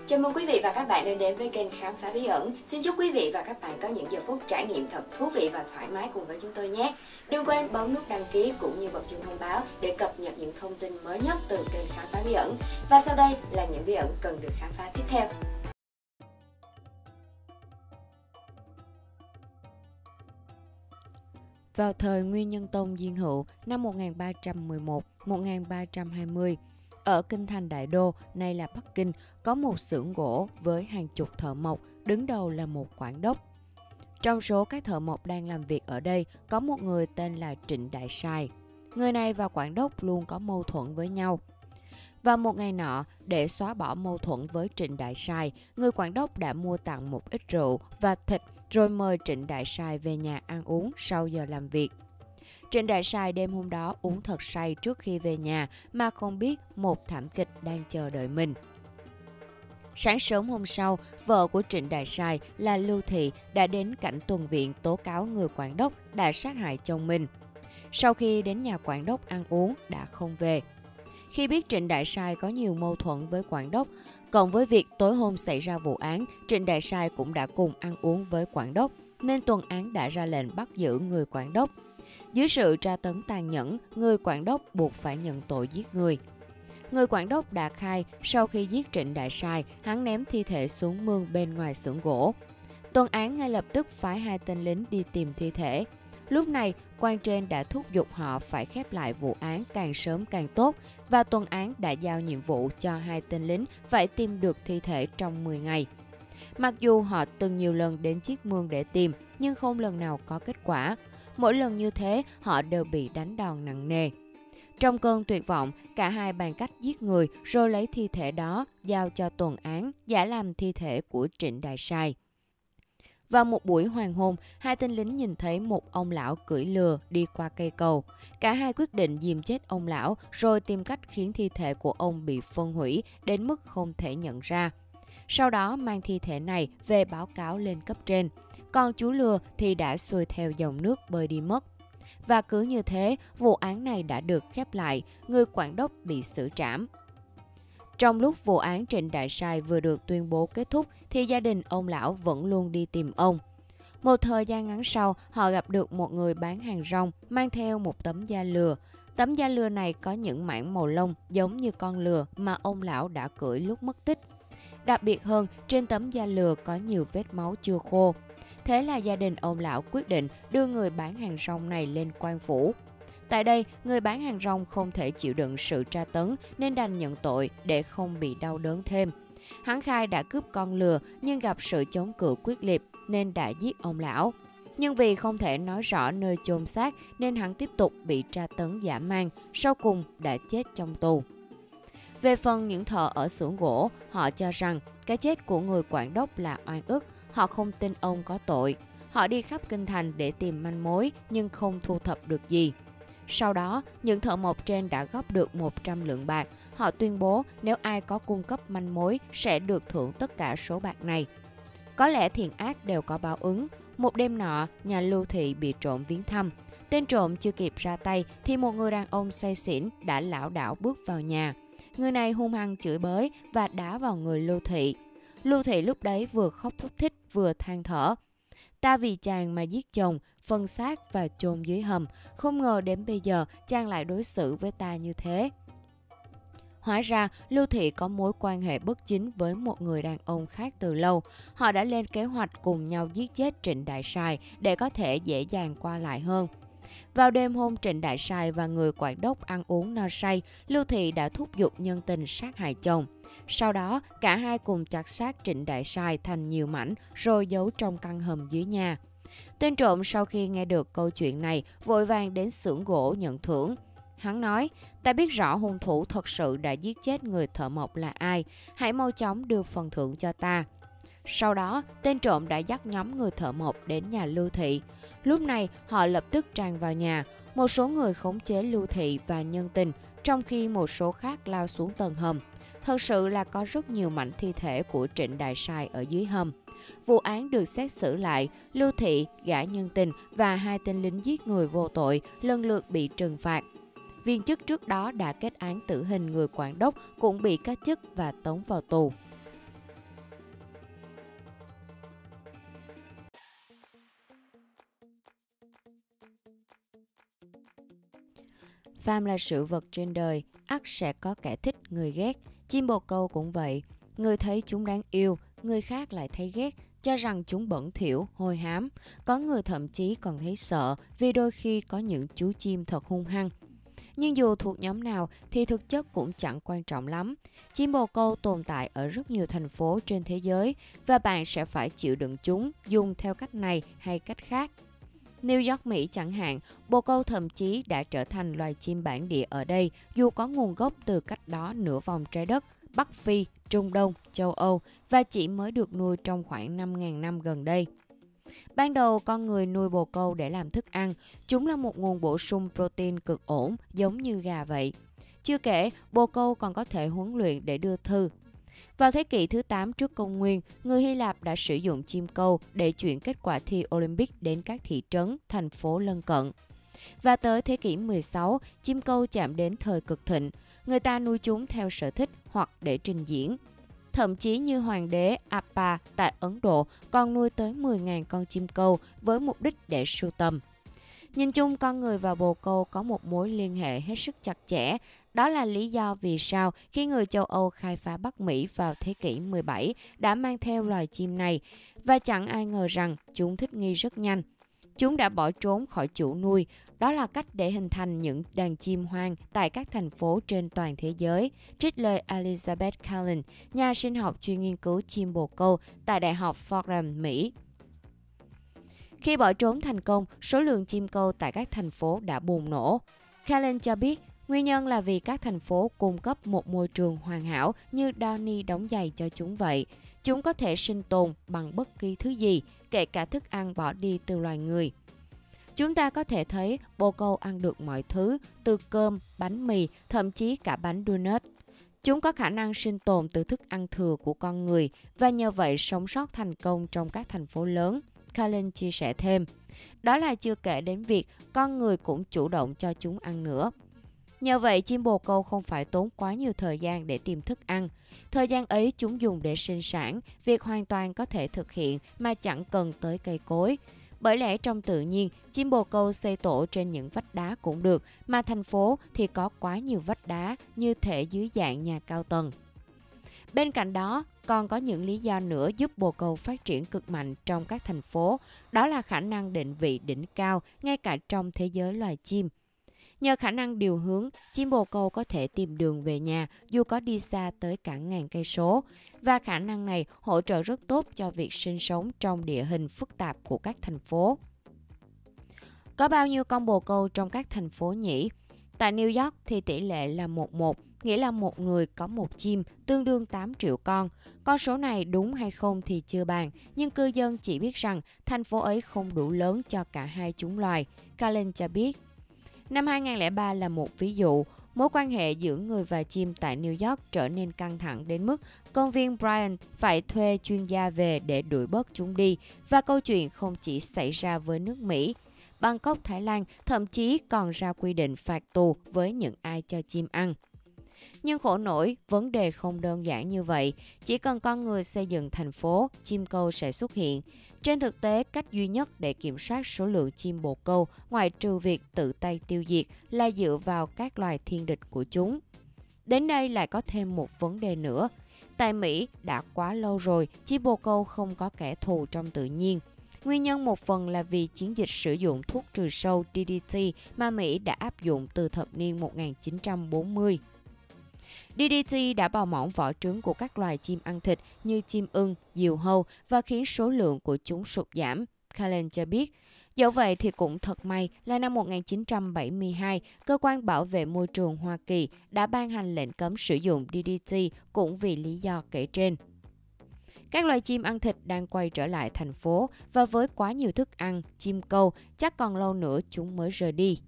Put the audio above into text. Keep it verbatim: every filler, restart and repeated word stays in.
Chào mừng quý vị và các bạn đến đến với kênh Khám phá bí ẩn. Xin chúc quý vị và các bạn có những giờ phút trải nghiệm thật thú vị và thoải mái cùng với chúng tôi nhé. Đừng quên bấm nút đăng ký cũng như bật chuông thông báo để cập nhật những thông tin mới nhất từ kênh Khám phá bí ẩn. Và sau đây là những bí ẩn cần được khám phá tiếp theo. Vào thời Nguyên Nhân Tông Diên Hữu năm một nghìn ba trăm mười một đến một nghìn ba trăm hai mươi, ở kinh thành Đại Đô, nay là Bắc Kinh, có một xưởng gỗ với hàng chục thợ mộc, đứng đầu là một quản đốc. Trong số các thợ mộc đang làm việc ở đây, có một người tên là Trịnh Đại Sài. Người này và quản đốc luôn có mâu thuẫn với nhau. Vào một ngày nọ, để xóa bỏ mâu thuẫn với Trịnh Đại Sài, người quản đốc đã mua tặng một ít rượu và thịt rồi mời Trịnh Đại Sài về nhà ăn uống sau giờ làm việc. Trịnh Đại Sài đêm hôm đó uống thật say trước khi về nhà mà không biết một thảm kịch đang chờ đợi mình. Sáng sớm hôm sau, vợ của Trịnh Đại Sài là Lưu Thị đã đến cảnh tuần viện tố cáo người quản đốc đã sát hại chồng mình. Sau khi đến nhà quản đốc ăn uống đã không về. Khi biết Trịnh Đại Sài có nhiều mâu thuẫn với quản đốc, cộng với việc tối hôm xảy ra vụ án, Trịnh Đại Sài cũng đã cùng ăn uống với quản đốc, nên tuần án đã ra lệnh bắt giữ người quản đốc. Dưới sự tra tấn tàn nhẫn, người quản đốc buộc phải nhận tội giết người. Người quản đốc đã khai sau khi giết Trịnh Đại Sài, hắn ném thi thể xuống mương bên ngoài xưởng gỗ. Tuần án ngay lập tức phái hai tên lính đi tìm thi thể. Lúc này, quan trên đã thúc giục họ phải khép lại vụ án càng sớm càng tốt, và tuần án đã giao nhiệm vụ cho hai tên lính phải tìm được thi thể trong mười ngày. Mặc dù họ từng nhiều lần đến chiếc mương để tìm, nhưng không lần nào có kết quả. Mỗi lần như thế, họ đều bị đánh đòn nặng nề. Trong cơn tuyệt vọng, cả hai bàn cách giết người rồi lấy thi thể đó giao cho tuần án giả làm thi thể của Trịnh Đại Sài. Vào một buổi hoàng hôn, hai tên lính nhìn thấy một ông lão cưỡi lừa đi qua cây cầu. Cả hai quyết định giềm chết ông lão rồi tìm cách khiến thi thể của ông bị phân hủy đến mức không thể nhận ra. Sau đó mang thi thể này về báo cáo lên cấp trên. Còn chú lừa thì đã xuôi theo dòng nước bơi đi mất. Và cứ như thế, vụ án này đã được khép lại, người quản đốc bị xử trảm. Trong lúc vụ án Trịnh Đại Sài vừa được tuyên bố kết thúc, thì gia đình ông lão vẫn luôn đi tìm ông. Một thời gian ngắn sau, họ gặp được một người bán hàng rong mang theo một tấm da lừa. Tấm da lừa này có những mảng màu lông giống như con lừa mà ông lão đã cưỡi lúc mất tích. Đặc biệt hơn, trên tấm da lừa có nhiều vết máu chưa khô. Thế là gia đình ông lão quyết định đưa người bán hàng rong này lên quan phủ. Tại đây, người bán hàng rong không thể chịu đựng sự tra tấn nên đành nhận tội để không bị đau đớn thêm. Hắn khai đã cướp con lừa nhưng gặp sự chống cự quyết liệt nên đã giết ông lão. Nhưng vì không thể nói rõ nơi chôn xác nên hắn tiếp tục bị tra tấn dã man, sau cùng đã chết trong tù. Về phần những thợ ở xưởng gỗ, họ cho rằng cái chết của người quản đốc là oan ức, họ không tin ông có tội. Họ đi khắp kinh thành để tìm manh mối nhưng không thu thập được gì. Sau đó, những thợ mộc trên đã góp được một trăm lượng bạc. Họ tuyên bố nếu ai có cung cấp manh mối sẽ được thưởng tất cả số bạc này. Có lẽ thiện ác đều có báo ứng. Một đêm nọ, nhà Lưu Thị bị trộm viếng thăm. Tên trộm chưa kịp ra tay thì một người đàn ông say xỉn đã lảo đảo bước vào nhà. Người này hung hăng chửi bới và đá vào người Lưu Thị. Lưu Thị lúc đấy vừa khóc thút thít vừa than thở. Ta vì chàng mà giết chồng, phân xác và chôn dưới hầm. Không ngờ đến bây giờ chàng lại đối xử với ta như thế. Hóa ra Lưu Thị có mối quan hệ bất chính với một người đàn ông khác từ lâu. Họ đã lên kế hoạch cùng nhau giết chết Trịnh Đại Sài để có thể dễ dàng qua lại hơn. Vào đêm hôm Trịnh Đại Sài và người quản đốc ăn uống no say, Lưu Thị đã thúc giục nhân tình sát hại chồng. Sau đó, cả hai cùng chặt xác Trịnh Đại Sài thành nhiều mảnh rồi giấu trong căn hầm dưới nhà. Tên trộm sau khi nghe được câu chuyện này vội vàng đến xưởng gỗ nhận thưởng. Hắn nói, ta biết rõ hung thủ thật sự đã giết chết người thợ mộc là ai, hãy mau chóng đưa phần thưởng cho ta. Sau đó, tên trộm đã dắt nhóm người thợ mộc đến nhà Lưu Thị. Lúc này, họ lập tức tràn vào nhà. Một số người khống chế Lưu Thị và nhân tình, trong khi một số khác lao xuống tầng hầm. Thật sự là có rất nhiều mảnh thi thể của Trịnh Đại Sài ở dưới hầm. Vụ án được xét xử lại, Lưu Thị, gã nhân tình và hai tên lính giết người vô tội lần lượt bị trừng phạt. Viên chức trước đó đã kết án tử hình người quản đốc cũng bị cách chức và tống vào tù. phàm là sự vật trên đời, ắt sẽ có kẻ thích người ghét. Chim bồ câu cũng vậy. Người thấy chúng đáng yêu, người khác lại thấy ghét, cho rằng chúng bẩn thỉu, hôi hám. Có người thậm chí còn thấy sợ vì đôi khi có những chú chim thật hung hăng. Nhưng dù thuộc nhóm nào thì thực chất cũng chẳng quan trọng lắm. Chim bồ câu tồn tại ở rất nhiều thành phố trên thế giới và bạn sẽ phải chịu đựng chúng dùng theo cách này hay cách khác. New York, Mỹ chẳng hạn, bồ câu thậm chí đã trở thành loài chim bản địa ở đây dù có nguồn gốc từ cách đó nửa vòng trái đất, Bắc Phi, Trung Đông, châu Âu và chỉ mới được nuôi trong khoảng năm nghìn năm gần đây. Ban đầu, con người nuôi bồ câu để làm thức ăn. Chúng là một nguồn bổ sung protein cực ổn, giống như gà vậy. Chưa kể, bồ câu còn có thể huấn luyện để đưa thư. Vào thế kỷ thứ tám trước công nguyên, người Hy Lạp đã sử dụng chim câu để chuyển kết quả thi Olympic đến các thị trấn, thành phố lân cận. Và tới thế kỷ mười sáu, chim câu chạm đến thời cực thịnh. Người ta nuôi chúng theo sở thích hoặc để trình diễn. Thậm chí như hoàng đế Appa tại Ấn Độ còn nuôi tới mười nghìn con chim câu với mục đích để sưu tầm. Nhìn chung, con người và bồ câu có một mối liên hệ hết sức chặt chẽ. Đó là lý do vì sao khi người châu Âu khai phá Bắc Mỹ vào thế kỷ mười bảy đã mang theo loài chim này, và chẳng ai ngờ rằng chúng thích nghi rất nhanh. Chúng đã bỏ trốn khỏi chủ nuôi. Đó là cách để hình thành những đàn chim hoang tại các thành phố trên toàn thế giới, trích lời Elizabeth Callan, nhà sinh học chuyên nghiên cứu chim bồ câu tại Đại học Fordham, Mỹ. Khi bỏ trốn thành công, số lượng chim câu tại các thành phố đã bùng nổ. Callan cho biết, nguyên nhân là vì các thành phố cung cấp một môi trường hoàn hảo như Downey đóng giày cho chúng vậy. Chúng có thể sinh tồn bằng bất kỳ thứ gì, kể cả thức ăn bỏ đi từ loài người. Chúng ta có thể thấy bồ câu ăn được mọi thứ, từ cơm, bánh mì, thậm chí cả bánh donut. Chúng có khả năng sinh tồn từ thức ăn thừa của con người và nhờ vậy sống sót thành công trong các thành phố lớn. Callan chia sẻ thêm, đó là chưa kể đến việc con người cũng chủ động cho chúng ăn nữa. Nhờ vậy, chim bồ câu không phải tốn quá nhiều thời gian để tìm thức ăn. Thời gian ấy chúng dùng để sinh sản, việc hoàn toàn có thể thực hiện mà chẳng cần tới cây cối. Bởi lẽ trong tự nhiên, chim bồ câu xây tổ trên những vách đá cũng được, mà thành phố thì có quá nhiều vách đá như thể dưới dạng nhà cao tầng. Bên cạnh đó, còn có những lý do nữa giúp bồ câu phát triển cực mạnh trong các thành phố, đó là khả năng định vị đỉnh cao ngay cả trong thế giới loài chim. Nhờ khả năng điều hướng, chim bồ câu có thể tìm đường về nhà dù có đi xa tới cả ngàn cây số, và khả năng này hỗ trợ rất tốt cho việc sinh sống trong địa hình phức tạp của các thành phố. Có bao nhiêu con bồ câu trong các thành phố nhỉ? Tại New York thì tỷ lệ là một một, nghĩa là một người có một chim, tương đương tám triệu con. Con số này đúng hay không thì chưa bàn, nhưng cư dân chỉ biết rằng thành phố ấy không đủ lớn cho cả hai chủng loài, Callan cho biết. Năm hai nghìn không trăm lẻ ba là một ví dụ, mối quan hệ giữa người và chim tại New York trở nên căng thẳng đến mức công viên Bryant phải thuê chuyên gia về để đuổi bớt chúng đi, và câu chuyện không chỉ xảy ra với nước Mỹ. Bangkok, Thái Lan thậm chí còn ra quy định phạt tù với những ai cho chim ăn. Nhưng khổ nổi, vấn đề không đơn giản như vậy. Chỉ cần con người xây dựng thành phố, chim câu sẽ xuất hiện. Trên thực tế, cách duy nhất để kiểm soát số lượng chim bồ câu, ngoại trừ việc tự tay tiêu diệt, là dựa vào các loài thiên địch của chúng. Đến đây lại có thêm một vấn đề nữa. Tại Mỹ, đã quá lâu rồi, chim bồ câu không có kẻ thù trong tự nhiên. Nguyên nhân một phần là vì chiến dịch sử dụng thuốc trừ sâu D D T mà Mỹ đã áp dụng từ thập niên một nghìn chín trăm bốn mươi. D D T đã bào mỏng vỏ trứng của các loài chim ăn thịt như chim ưng, diều hâu và khiến số lượng của chúng sụt giảm, Callan cho biết. Dẫu vậy thì cũng thật may là năm một nghìn chín trăm bảy mươi hai, Cơ quan Bảo vệ Môi trường Hoa Kỳ đã ban hành lệnh cấm sử dụng D D T cũng vì lý do kể trên. Các loài chim ăn thịt đang quay trở lại thành phố, và với quá nhiều thức ăn, chim câu chắc còn lâu nữa chúng mới rời đi.